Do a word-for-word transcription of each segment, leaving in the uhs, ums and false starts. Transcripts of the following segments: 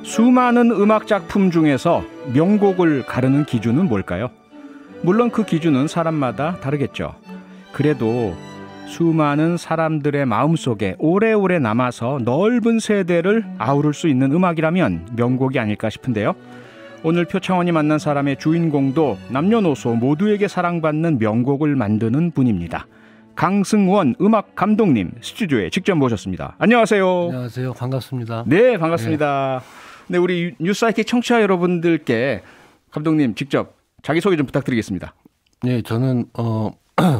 수많은 음악 작품 중에서 명곡을 가르는 기준은 뭘까요? 물론 그 기준은 사람마다 다르겠죠. 그래도 수많은 사람들의 마음속에 오래오래 남아서 넓은 세대를 아우를 수 있는 음악이라면 명곡이 아닐까 싶은데요. 오늘 표창원이 만난 사람의 주인공도 남녀노소 모두에게 사랑받는 명곡을 만드는 분입니다. 강승원 음악 감독님 스튜디오에 직접 모셨습니다. 안녕하세요. 안녕하세요. 반갑습니다. 네, 반갑습니다. 네, 네 우리 뉴스아이키 청취자 여러분들께 감독님 직접 자기소개 좀 부탁드리겠습니다. 네, 저는 어,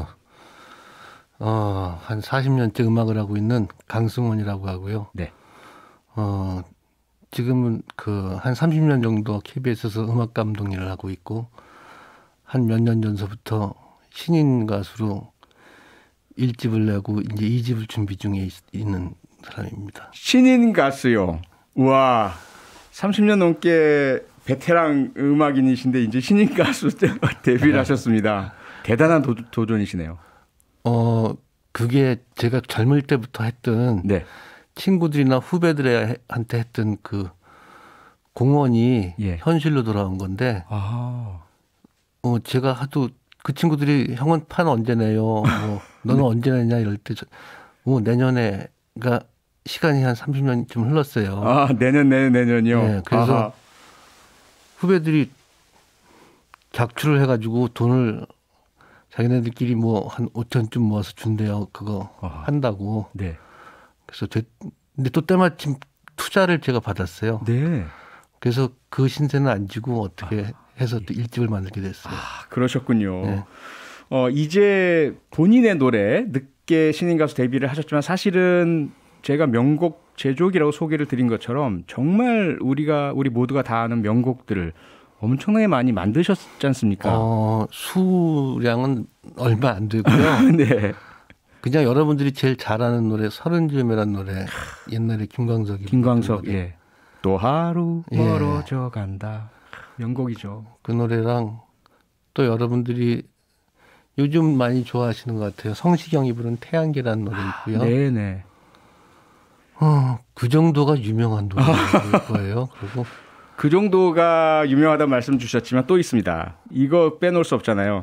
어, 한 사십 년째 음악을 하고 있는 강승원이라고 하고요. 네. 어, 지금은 그 한 삼십 년 정도 케이비에스에서 음악 감독 일을 하고 있고 한 몇 년 전서부터 신인 가수로 일 집을 내고 이제 이 집을 준비 중에 있, 있는 사람입니다. 신인 가수요. 우와. 삼십 년 넘게 베테랑 음악인이신데 이제 신인 가수 때 데뷔를 네. 하셨습니다. 대단한 도, 도전이시네요. 어, 그게 제가 젊을 때부터 했던 네. 친구들이나 후배들한테 했던 그 공헌이 예. 현실로 돌아온 건데, 아. 어, 제가 하도 그 친구들이 형은 판 언제 내요? 뭐 너는 네. 언제 내냐 이럴 때, 어, 내년에가 시간이 한 삼십 년쯤 흘렀어요. 아, 내년, 내년, 내년이요? 네, 그래서 아하. 후배들이 작출을 해가지고 돈을 자기네들끼리 뭐 한 오천쯤 모아서 준대요. 그거 아하. 한다고. 네. 그래서 되, 근데 또 때마침 투자를 제가 받았어요. 네. 그래서 그 신세는 안 지고 어떻게 아. 해서 또 일집을 만들게 됐어요. 아, 그러셨군요. 네. 어, 이제 본인의 노래 늦게 신인 가수 데뷔를 하셨지만 사실은 제가 명곡 제조기라고 소개를 드린 것처럼 정말 우리가 우리 모두가 다 아는 명곡들을 엄청나게 많이 만드셨지 않습니까? 어, 수량은 얼마 안 되고요. 네. 그냥 여러분들이 제일 잘 아는 노래 서른 즈음이라는 노래 옛날에 김광석이 김광석 예. 또 하루 멀어져 예. 간다. 명곡이죠. 그 노래랑 또 여러분들이 요즘 많이 좋아하시는 것 같아요. 성시경이 부른 태양계라는 노래 있고요. 아, 네네. 어, 그 정도가 유명한 노래일 거예요. 그리고 그 정도가 유명하다는 말씀 주셨지만 또 있습니다. 이거 빼놓을 수 없잖아요.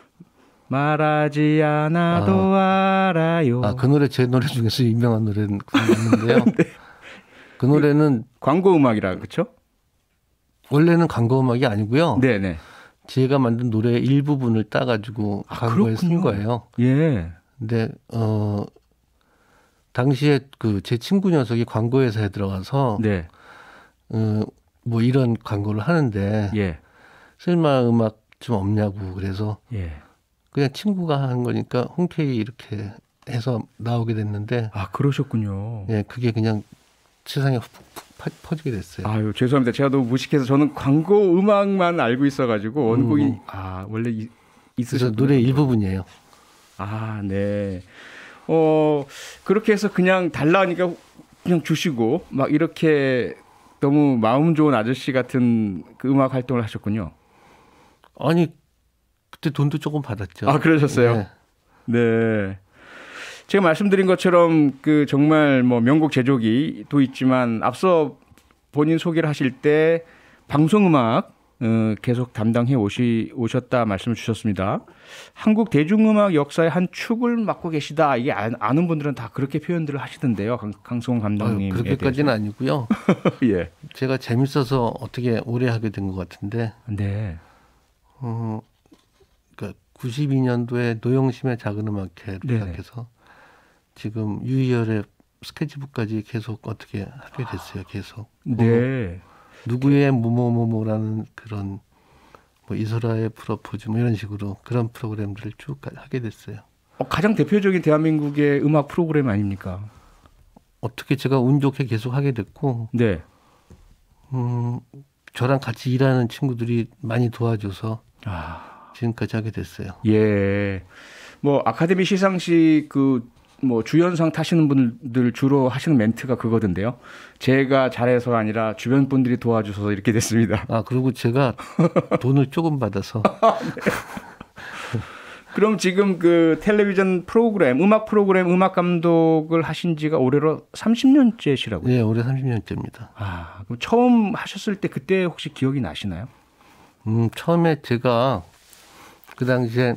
말하지 않아도 아, 알아요. 아, 그 노래 제 노래 중에서 유명한 노래는 있는데요. 네. 그 노래는 광고 음악이라 그렇죠? 원래는 광고 음악이 아니고요. 네네. 제가 만든 노래의 일부분을 따가지고 아, 광고에 쓴 거예요. 예. 근데 어 당시에 그 제 친구 녀석이 광고 회사에 들어가서 네. 어, 뭐 이런 광고를 하는데 예. 쓸마 음악 좀 없냐고 그래서 예. 그냥 친구가 한 거니까 흔쾌히 이렇게 해서 나오게 됐는데 아 그러셨군요. 예, 그게 그냥 세상에 푹푹 퍼지게 됐어요. 아유 죄송합니다. 제가 너무 무식해서 저는 광고 음악만 알고 있어가지고 원곡이 음. 아 원래 이, 있으셨군요. 노래 일부분이에요. 아 네. 어 그렇게 해서 그냥 달라니까 그냥 주시고 막 이렇게 너무 마음 좋은 아저씨 같은 그 음악 활동을 하셨군요. 아니 그때 돈도 조금 받았죠. 아 그러셨어요? 네. 네. 제가 말씀드린 것처럼 그 정말 뭐 명곡 제조기도 있지만 앞서 본인 소개를 하실 때 방송음악 어, 계속 담당해 오시, 오셨다 말씀을 주셨습니다. 한국 대중음악 역사의 한 축을 맡고 계시다. 이게 아, 아는 분들은 다 그렇게 표현들을 하시던데요. 강, 강승원 감독님. 그렇게까지는 아니고요. 예. 제가 재밌어서 어떻게 오래 하게 된 것 같은데. 네. 어, 그러니까 구십이 년도에 노영심의 작은 음악회로 네. 시작해서 지금 유희열의 스케치북까지 계속 어떻게 하게 됐어요. 계속. 네. 어, 누구의 뭐뭐뭐뭐라는 그런 뭐 이소라의 프로포즈 뭐 이런 식으로 그런 프로그램들을 쭉 하게 됐어요. 어, 가장 대표적인 대한민국의 음악 프로그램 아닙니까? 어떻게 제가 운 좋게 계속 하게 됐고, 네. 음, 저랑 같이 일하는 친구들이 많이 도와줘서 아. 지금까지 하게 됐어요. 예, 뭐 아카데미 시상식 그 뭐 주연상 타시는 분들 주로 하시는 멘트가 그거던데요. 제가 잘해서가 아니라 주변 분들이 도와주셔서 이렇게 됐습니다. 아 그리고 제가 돈을 조금 받아서. 네. 그럼 지금 그 텔레비전 프로그램, 음악 프로그램, 음악 감독을 하신 지가 올해로 삼십 년째시라고요? 네, 올해 삼십 년째입니다. 아, 그럼 처음 하셨을 때 그때 혹시 기억이 나시나요? 음, 처음에 제가 그 당시에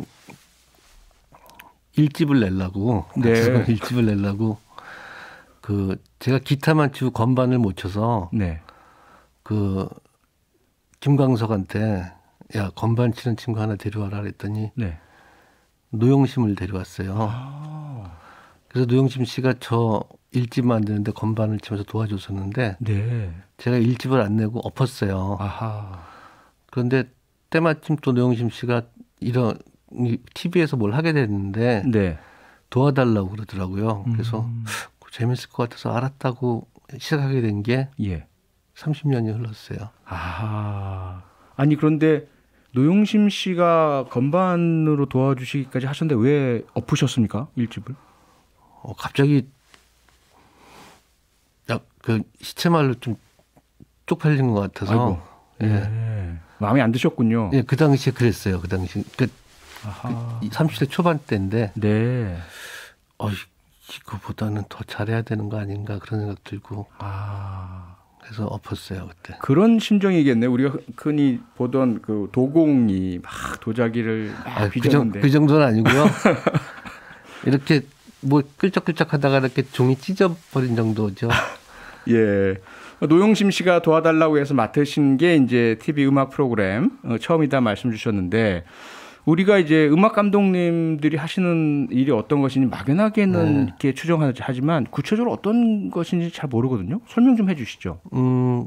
일집을 내려고, 네. 일집을 내려고 그 제가 기타만 치고 건반을 못 쳐서 네. 그 김광석한테 야 건반 치는 친구 하나 데려와라 그랬더니 네. 노영심을 데려왔어요. 아. 그래서 노영심 씨가 저 일집 만드는데 건반을 치면서 도와줬었는데 네. 제가 일집을 안 내고 엎었어요. 아하. 그런데 때마침 또 노영심 씨가 이런 티비에서 뭘 하게 됐는데 네. 도와달라고 그러더라고요. 그래서 음. 재밌을 것 같아서 알았다고 시작하게 된 게 예. 삼십 년이 흘렀어요. 아, 아니 그런데 노영심 씨가 건반으로 도와주시기까지 하셨는데 왜 엎으셨습니까? 일집을? 어, 갑자기 그 시체말로 좀 쪽팔린 것 같아서 아이고, 예. 예. 마음에 안 드셨군요. 예, 그 당시에 그랬어요. 그 당시 그, 그 삼십 대 초반 때인데 네. 어, 이거보다는 더 잘해야 되는 거 아닌가 그런 생각 들고 아. 그래서 엎었어요 그때. 그런 심정이겠네요. 우리가 흔히 보던 그 도공이 막 도자기를 막 아, 빚었는데. 그, 그 정도는 아니고요. 이렇게 뭐 끌적끌적하다가 이렇게 종이 찢어버린 정도죠. 예. 노영심 씨가 도와달라고 해서 맡으신 게 이제 티비 음악 프로그램 처음이다 말씀 주셨는데 우리가 이제 음악 감독님들이 하시는 일이 어떤 것인지 막연하게는 네. 이렇게 추정하지만 구체적으로 어떤 것인지 잘 모르거든요. 설명 좀 해주시죠. 음,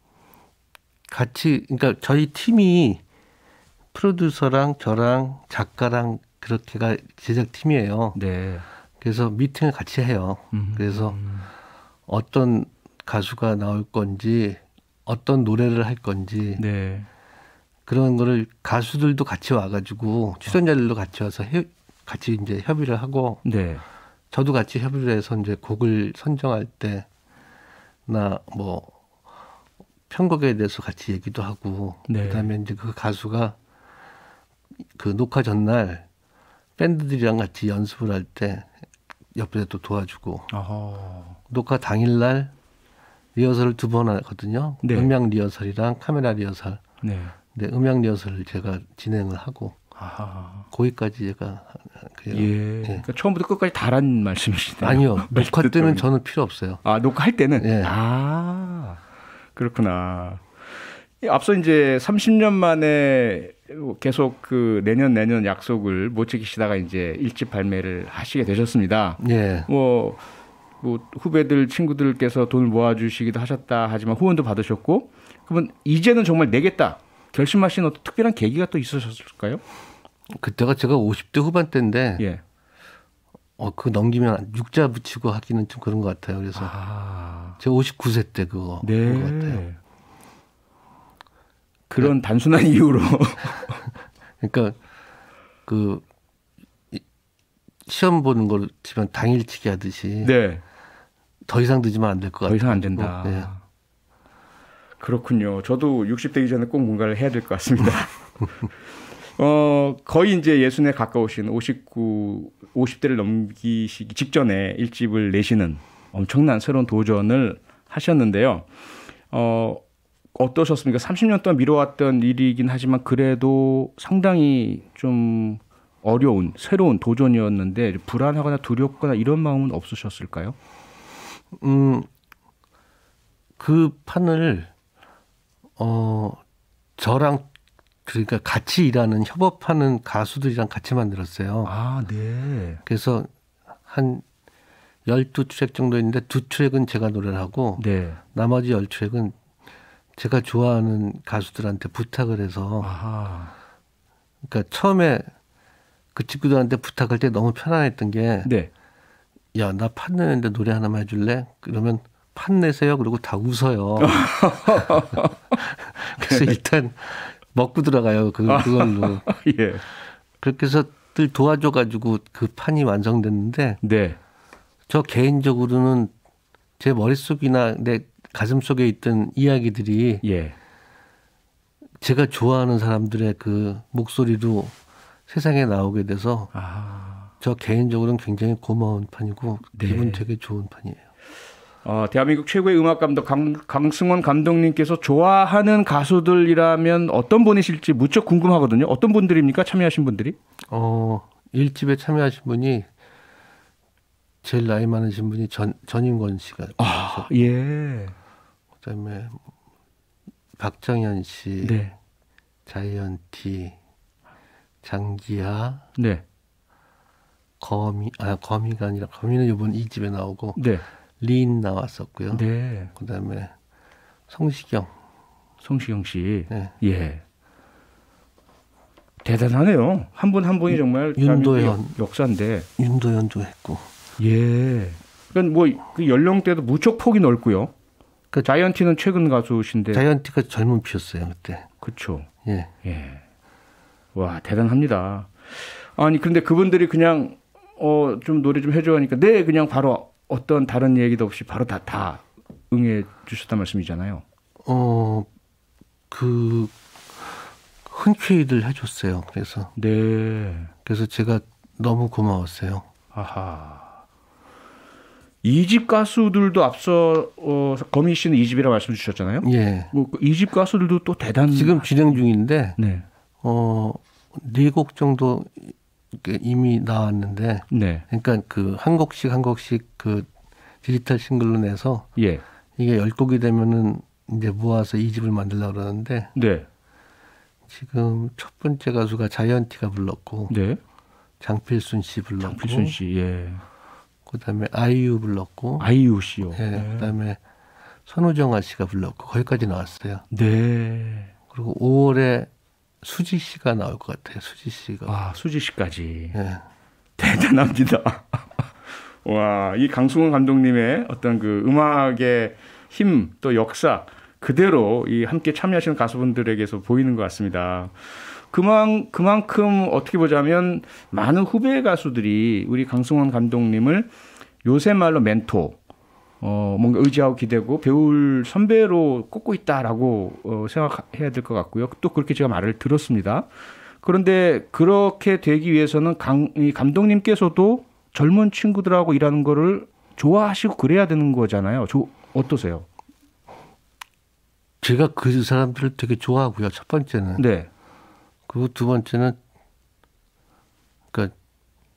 같이 그러니까 저희 팀이 프로듀서랑 저랑 작가랑 그렇게가 제작 팀이에요. 네. 그래서 미팅을 같이 해요. 음. 그래서 어떤 가수가 나올 건지 어떤 노래를 할 건지 네. 그런 거를 가수들도 같이 와가지고 출연자들도 같이 와서 해, 같이 이제 협의를 하고 네. 저도 같이 협의를 해서 이제 곡을 선정할 때나 뭐 편곡에 대해서 같이 얘기도 하고 네. 그다음에 이제 그 가수가 그 녹화 전날 밴드들이랑 같이 연습을 할 때 옆에서 또 도와주고 어허. 녹화 당일날 리허설을 두 번 하거든요. 네. 음향 리허설이랑 카메라 리허설. 네. 네, 음향 리허설을 제가 진행을 하고 아하. 거기까지 제가 그래요. 예. 예. 그러니까 처음부터 끝까지 다란 말씀이시네요. 아니요. 녹화 때는 저는 필요 없어요. 아, 녹화할 때는? 예. 아, 그렇구나. 앞서 이제 삼십 년 만에 계속 그 내년 내년 약속을 못 지키시다가 이제 일집 발매를 하시게 되셨습니다. 예. 뭐, 뭐 후배들 친구들께서 돈을 모아주시기도 하셨다 하지만 후원도 받으셨고 그러면 이제는 정말 내겠다 결심하신 어떤 특별한 계기가 또 있으셨을까요? 그때가 제가 오십 대 후반 때인데 예. 어, 그거 넘기면 육자 붙이고 하기는 좀 그런 것 같아요. 그래서 아. 제가 오십구 세 때 그거 네. 그런 것 같아요. 그런 네. 단순한 이유로. 그러니까 그 시험 보는 걸 치면 당일치기 하듯이 네. 더 이상 늦으면 안 될 것 같아요. 더 이상 안 된다. 네. 그렇군요. 저도 육십 대 이전에 꼭 뭔가를 해야 될 것 같습니다. 어, 거의 이제 예순에 가까우신 오십구, 오십 대를 넘기시기 직전에 일집을 내시는 엄청난 새로운 도전을 하셨는데요. 어, 어떠셨습니까? 삼십 년 동안 미뤄왔던 일이긴 하지만 그래도 상당히 좀 어려운 새로운 도전이었는데 불안하거나 두렵거나 이런 마음은 없으셨을까요? 음, 그 판을 어 저랑 그러니까 같이 일하는 협업하는 가수들이랑 같이 만들었어요. 아, 네. 그래서 한 열두 트랙 정도 있는데 두 트랙은 제가 노래를 하고 네. 나머지 열 트랙은 제가 좋아하는 가수들한테 부탁을 해서 아하. 그러니까 처음에 그 친구들한테 부탁할 때 너무 편안했던 게 네. 야, 나 판 내는데 노래 하나만 해줄래? 그러면 판 내세요. 그리고 다 웃어요. 그래서 일단 먹고 들어가요. 그, 그걸로. 예. 그렇게 해서 늘 도와줘가지고 그 판이 완성됐는데 네. 저 개인적으로는 제 머릿속이나 내 가슴 속에 있던 이야기들이 예. 제가 좋아하는 사람들의 그 목소리로 세상에 나오게 돼서 아. 저 개인적으로는 굉장히 고마운 판이고 네. 기분 되게 좋은 판이에요. 어, 대한민국 최고의 음악 감독 강, 강승원 감독님께서 좋아하는 가수들이라면 어떤 분이실지 무척 궁금하거든요. 어떤 분들입니까? 참여하신 분들이? 어, 일 집에 참여하신 분이 제일 나이 많으신 분이 전, 전인권 씨가. 아, 예. 그다음에 박정현 씨, 네. 자이언티, 장기하, 네. 거미, 아 거미가 아니라 거미는 이번 이 집에 나오고, 네. 린 나왔었고요. 네. 그다음에 성시경, 성시경 씨, 네. 예. 대단하네요. 한 분 한 분이 정말 윤도현 역사인데. 윤도현도 했고, 예. 그러니까 뭐 그 연령대도 무척 폭이 넓고요. 그 자이언티는 최근 가수신데. 자이언티가 젊은 피였어요 그때. 그렇죠. 예. 예. 와 대단합니다. 아니 근데 그분들이 그냥 어 좀 노래 좀 해줘 하니까 네 그냥 바로 어떤 다른 얘기도 없이 바로 다 다 응해 주셨단 말씀이잖아요. 어 그 흔쾌히들 해줬어요. 그래서 네. 그래서 제가 너무 고마웠어요. 아하. 이 집 가수들도 앞서 어, 거미 씨는 이 집이라고 말씀 주셨잖아요. 예. 뭐, 이 집 가수들도 또 대단. 지금 진행 중인데, 네. 어, 네 곡 정도 이미 나왔는데, 네. 그러니까 그 한 곡씩 한 곡씩 그 디지털 싱글로 내서, 예. 이게 열 곡이 되면은 이제 모아서 이 집을 만들려고 그러는데, 네. 지금 첫 번째 가수가 자이언티가 불렀고, 네. 장필순 씨 불렀고, 장필순 씨, 예. 그다음에 아이유 불렀고, 아이유 씨요. 예. 네. 그다음에 선우정아 씨가 불렀고 거기까지 나왔어요. 네. 그리고 오월에 수지 씨가 나올 것 같아요. 수지 씨가. 아, 수지 씨까지. 예. 대단합니다. 와, 이 강승원 감독님의 어떤 그 음악의 힘 또 역사 그대로 이 함께 참여하시는 가수분들에게서 보이는 것 같습니다. 그만, 그만큼 어떻게 보자면 많은 후배 가수들이 우리 강승원 감독님을 요새 말로 멘토, 어, 뭔가 의지하고 기대고 배울 선배로 꼽고 있다라고 어, 생각해야 될 것 같고요. 또 그렇게 제가 말을 들었습니다. 그런데 그렇게 되기 위해서는 강, 이 감독님께서도 젊은 친구들하고 일하는 거를 좋아하시고 그래야 되는 거잖아요. 조, 어떠세요? 제가 그 사람들을 되게 좋아하고요. 첫 번째는. 네. 그리고 두 번째는 그러니까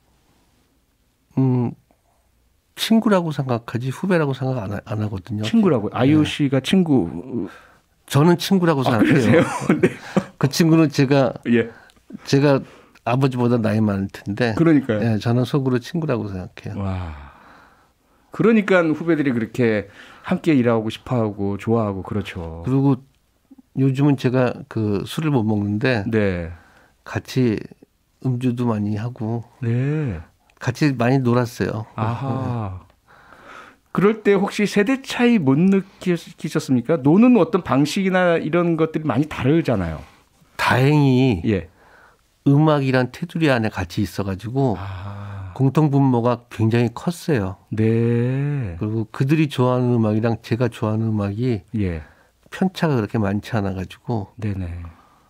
음 친구라고 생각하지 후배라고 생각 안, 안 하거든요. 친구라고요? 아이유 씨가 네. 친구. 저는 친구라고 생각해요. 아, 네. 그 친구는 제가 예. 제가 아버지보다 나이 많을 텐데. 그러니까요. 예, 저는 속으로 친구라고 생각해요. 와. 그러니까 후배들이 그렇게 함께 일하고 싶어하고 좋아하고 그렇죠. 그리고 요즘은 제가 그 술을 못 먹는데 네. 같이 음주도 많이 하고 네. 같이 많이 놀았어요. 아하. 네. 그럴 때 혹시 세대 차이 못 느끼셨습니까? 노는 어떤 방식이나 이런 것들이 많이 다르잖아요. 다행히 예. 음악이란 테두리 안에 같이 있어가지고 아. 공통 분모가 굉장히 컸어요. 네. 그리고 그들이 좋아하는 음악이랑 제가 좋아하는 음악이 예. 편차가 그렇게 많지 않아가지고 네네.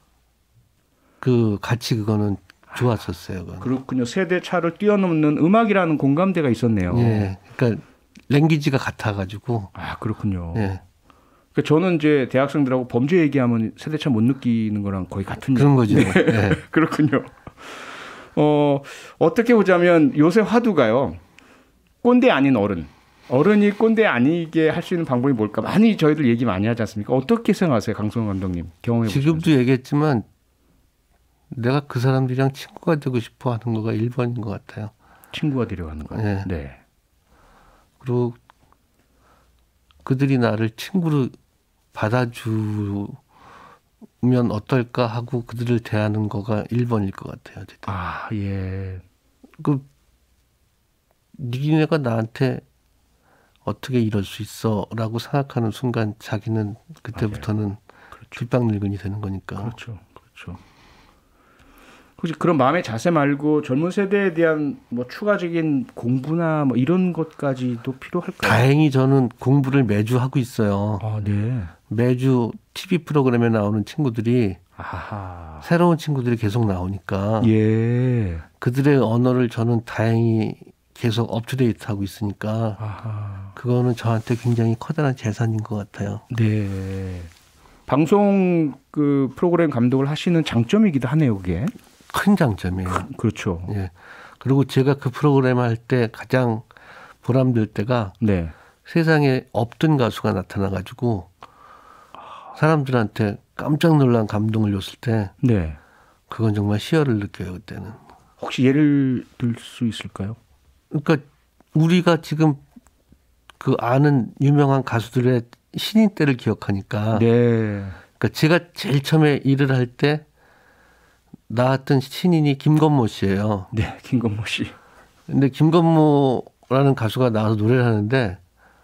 그 같이 그거는 좋았었어요. 그건. 그렇군요. 세대 차를 뛰어넘는 음악이라는 공감대가 있었네요. 예. 그러니까 랭귀지가 같아가지고. 아 그렇군요. 예. 그러니까 저는 이제 대학생들하고 범죄 얘기하면 세대차 못 느끼는 거랑 거의 같은 그런 거죠. 네. 예. 그렇군요. 어 어떻게 보자면 요새 화두가요. 꼰대 아닌 어른. 어른이 꼰대 아니게 할 수 있는 방법이 뭘까? 많이 저희들 얘기 많이 하지 않습니까? 어떻게 생각하세요, 강승원 감독님? 경험해 보시면서. 지금도 얘기했지만 내가 그 사람들이랑 친구가 되고 싶어 하는 거가 일 번인 것 같아요. 친구가 되려고 하는 거예요. 네. 네. 그리고 그들이 나를 친구로 받아주면 어떨까 하고 그들을 대하는 거가 일 번일 것 같아요. 어쨌든. 아, 예. 그 니네가 나한테 어떻게 이럴 수 있어라고 생각하는 순간 자기는 그때부터는 그렇죠. 뒷방 늙은이 되는 거니까. 그렇죠, 그렇죠. 혹시 그런 마음의 자세 말고 젊은 세대에 대한 뭐 추가적인 공부나 뭐 이런 것까지도 필요할까요? 다행히 저는 공부를 매주 하고 있어요. 아, 네. 매주 티비 프로그램에 나오는 친구들이 아하. 새로운 친구들이 계속 나오니까 예. 그들의 언어를 저는 다행히 계속 업투데이트하고 있으니까 아하. 그거는 저한테 굉장히 커다란 재산인 것 같아요. 네. 방송 그 프로그램 감독을 하시는 장점이기도 하네요, 그게. 큰 장점이에요. 그, 그렇죠. 예. 그리고 제가 그 프로그램 할 때 가장 보람될 때가 네. 세상에 없던 가수가 나타나가지고 사람들한테 깜짝 놀란 감동을 줬을 때 네. 그건 정말 희열을 느껴요, 그때는. 혹시 예를 들 수 있을까요? 그러니까 우리가 지금 그 아는 유명한 가수들의 신인 때를 기억하니까. 네. 그러니까 제가 제일 처음에 일을 할 때 나왔던 신인이 김건모 씨예요. 네, 김건모 씨. 근데 김건모라는 가수가 나와서 노래를 하는데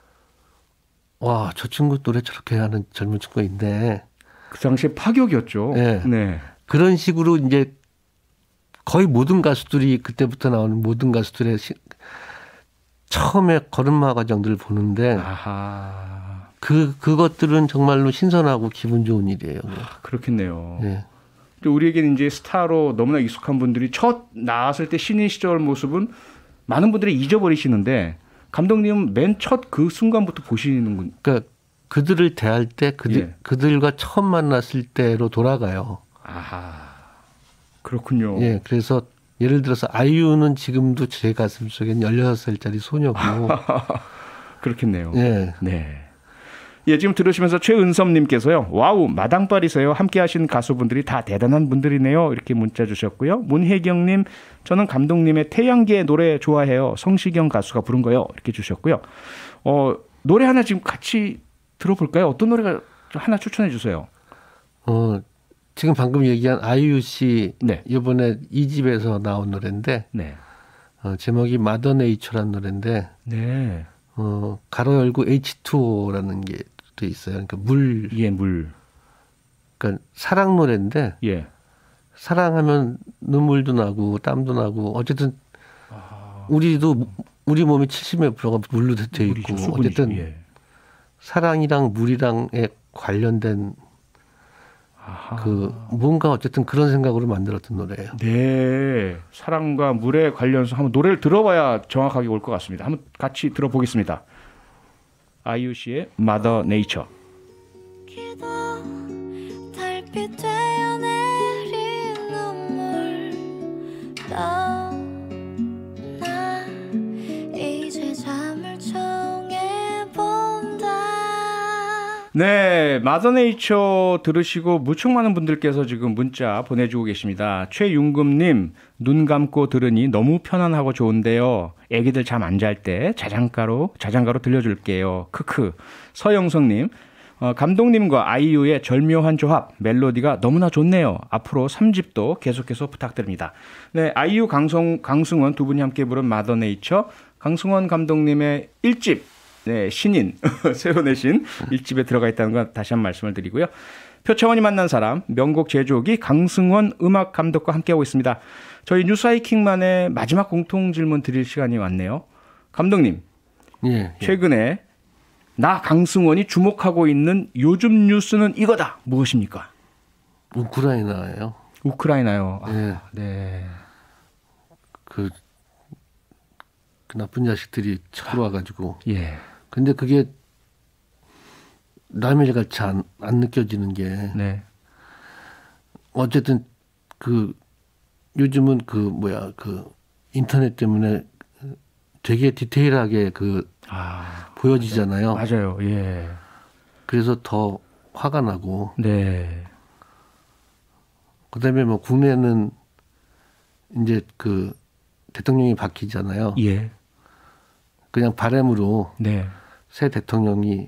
와, 저 친구 노래 저렇게 하는 젊은 친구가 있네. 그 당시에 파격이었죠. 네. 네. 그런 식으로 이제 거의 모든 가수들이 그때부터 나오는 모든 가수들의 시, 처음에 걸음마 과정들을 보는데 아하. 그 그것들은 정말로 신선하고 기분 좋은 일이에요. 아, 그렇겠네요. 네. 우리에게는 이제 스타로 너무나 익숙한 분들이 첫 나왔을 때 신인 시절 모습은 많은 분들이 잊어버리시는데 감독님은 맨 첫 그 순간부터 보시는군. 그러니까 그들을 대할 때 그들 예. 그들과 처음 만났을 때로 돌아가요. 아하. 그렇군요. 예. 그래서 예를 들어서 아이유는 지금도 제 가슴 속엔 열여섯 살짜리 소녀고. 그렇겠네요. 예. 네. 예, 지금 들으시면서 최은섭님께서요. 와우, 마당발이세요. 함께 하신 가수분들이 다 대단한 분들이네요. 이렇게 문자 주셨고요. 문혜경님, 저는 감독님의 태양계의 노래 좋아해요. 성시경 가수가 부른 거요. 이렇게 주셨고요. 어, 노래 하나 지금 같이 들어볼까요? 어떤 노래가 하나 추천해 주세요. 어, 지금 방금 얘기한 아이유 씨 네. 이번에 이 집에서 나온 노래인데 네. 어, 제목이 마더 네이처라는 노래인데 네. 어, 가로 열고 에이치 투 오라는 게 또 있어요. 그러니까 물. 예, 물. 그러니까 사랑 노래인데 예. 사랑하면 눈물도 나고 땀도 나고 어쨌든 아... 우리도 우리 몸이 칠십 퍼센트가 물로 돼 있고 물이죠, 어쨌든 예. 사랑이랑 물이랑에 관련된 아하. 그 뭔가 어쨌든 그런 생각으로 만들었던 노래예요. 네, 사랑과 물에 관련해서 한번 노래를 들어봐야 정확하게 올 것 같습니다. 한번 같이 들어보겠습니다. 아이유 씨의 Mother Nature. 달빛 되어 내린 눈물 너 나 이제 잠을 청해 본다. 네, 마더네이처 들으시고 무척 많은 분들께서 지금 문자 보내주고 계십니다. 최윤금님, 눈 감고 들으니 너무 편안하고 좋은데요. 애기들 잠 안 잘 때 자장가로 자장가로 들려줄게요. 크크. 서영성님, 어, 감독님과 아이유의 절묘한 조합, 멜로디가 너무나 좋네요. 앞으로 삼 집도 계속해서 부탁드립니다. 네, 아이유 강성, 강승원 두 분이 함께 부른 마더네이처, 강승원 감독님의 일 집, 네, 신인, 새로 내신 일 집에 들어가 있다는 건 다시 한 말씀을 드리고요. 표창원이 만난 사람, 명곡 제조기 강승원 음악 감독과 함께하고 있습니다. 저희 뉴스하이킹만의 마지막 공통 질문 드릴 시간이 왔네요. 감독님, 예, 예. 최근에 나 강승원이 주목하고 있는 요즘 뉴스는 이거다. 무엇입니까? 우크라이나예요. 우크라이나요. 아, 네. 네. 그, 그 나쁜 자식들이 쳐들어와가지고. 예. 근데 그게 남의 일 같이 안, 안 느껴지는 게. 네. 어쨌든 그 요즘은 그 뭐야 그 인터넷 때문에 되게 디테일하게 그 아, 맞아요. 보여지잖아요. 맞아요. 예. 그래서 더 화가 나고. 네. 그다음에 뭐 국내는 이제 그 대통령이 바뀌잖아요. 예. 그냥 바람으로 네. 새 대통령이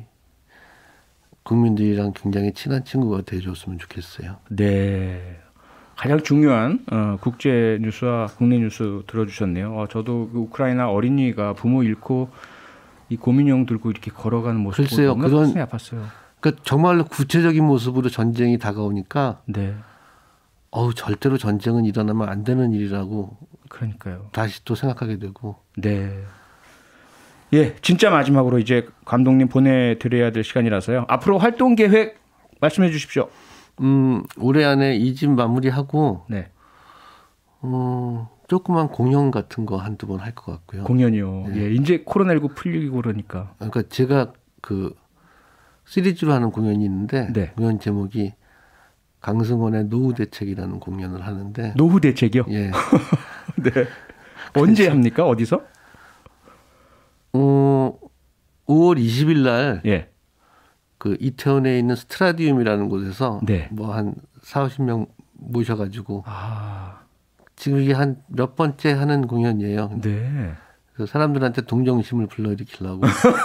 국민들이랑 굉장히 친한 친구가 돼줬으면 좋겠어요. 네. 가장 중요한 어, 국제 뉴스와 국내 뉴스 들어주셨네요. 어, 저도 그 우크라이나 어린이가 부모 잃고 이 고민형 들고 이렇게 걸어가는 모습 보고 너무 가슴이 아팠어요. 그러니까 정말로 구체적인 모습으로 전쟁이 다가오니까 네. 어우 절대로 전쟁은 일어나면 안 되는 일이라고 그러니까요. 다시 또 생각하게 되고. 네. 예, 진짜 마지막으로 이제 감독님 보내드려야 될 시간이라서요. 앞으로 활동 계획 말씀해 주십시오. 음, 올해 안에 이 집 마무리하고 네. 어, 조그만 공연 같은 거 한두 번 할 것 같고요. 공연이요. 네. 예, 이제 코로나십구 풀리고 그러니까. 그러니까 제가 그 시리즈로 하는 공연이 있는데 네. 공연 제목이 강승원의 노후 대책이라는 공연을 하는데. 노후 대책이요? 예. 네. 언제 합니까? 어디서? 어, 오월 이십일 날 예. 그 이태원에 있는 스트라디움이라는 곳에서 네. 뭐 한 사오십 명 모셔가지고 아. 지금 이게 한 몇 번째 하는 공연이에요. 네. 그래서 사람들한테 동정심을 불러일으키려고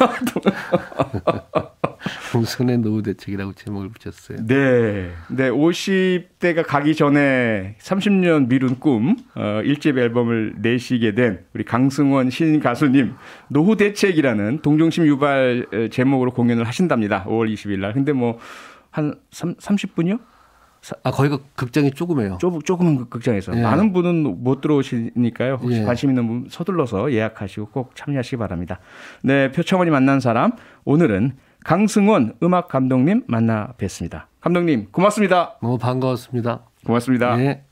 강승원의 노후 대책이라고 제목을 붙였어요. 네, 네, 오십 대가 가기 전에 삼십 년 미룬 꿈 어, 일 집 앨범을 내시게 된 우리 강승원 신 가수님 노후 대책이라는 동정심 유발 제목으로 공연을 하신답니다. 오월 이십일 날. 근데 뭐 한 삼십 분이요? 아, 거기가 극장이 조그매요. 조, 조그만 극장에서. 예. 많은 분은 못 들어오시니까요. 혹시 예. 관심 있는 분 서둘러서 예약하시고 꼭 참여하시기 바랍니다. 네, 표창원이 만난 사람. 오늘은 강승원 음악 감독님 만나 뵀습니다. 감독님 고맙습니다. 너무 반가웠습니다. 고맙습니다. 네.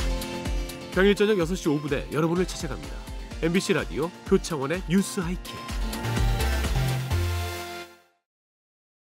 평일 저녁 여섯 시 오 분에 여러분을 찾아갑니다. 엠비씨 라디오 표창원의 뉴스 하이킥.